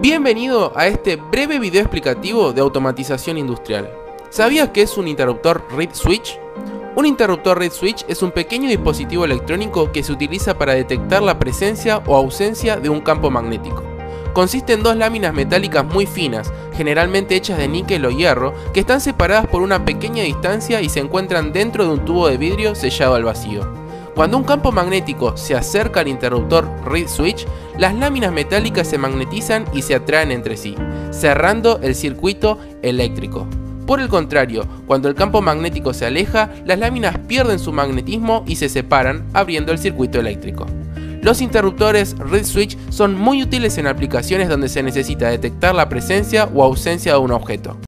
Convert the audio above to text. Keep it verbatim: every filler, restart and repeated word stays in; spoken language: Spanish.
Bienvenido a este breve video explicativo de automatización industrial. ¿Sabías qué es un interruptor reed switch? Un interruptor reed switch es un pequeño dispositivo electrónico que se utiliza para detectar la presencia o ausencia de un campo magnético. Consiste en dos láminas metálicas muy finas, generalmente hechas de níquel o hierro, que están separadas por una pequeña distancia y se encuentran dentro de un tubo de vidrio sellado al vacío. Cuando un campo magnético se acerca al interruptor reed switch, las láminas metálicas se magnetizan y se atraen entre sí, cerrando el circuito eléctrico. Por el contrario, cuando el campo magnético se aleja, las láminas pierden su magnetismo y se separan, abriendo el circuito eléctrico. Los interruptores reed switch son muy útiles en aplicaciones donde se necesita detectar la presencia o ausencia de un objeto.